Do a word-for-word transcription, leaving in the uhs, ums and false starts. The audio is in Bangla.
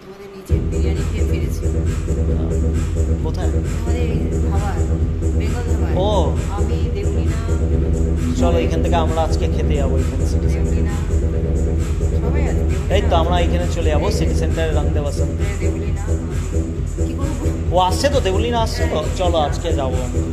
তোমাদের নিচে বিরিয়ানি খেয়ে ফিরেছি। কোথায়? তোমাদের খাবার বেঙ্গল ধাবায়। ও আমি দেবলীনা, চলো এখান থেকে আমরা আজকে খেতে যাবো এখানে সিটি সেন্টার। দেবলীনা সবাই আছে। এই তো আমরা এখানে চলে যাবো সিটি সেন্টারে রংদে বাসন। দেবলীনা কি করবো? ও আসছে তো, দেবলীনা আসছে তো, চলো আজকে যাবো আমরা।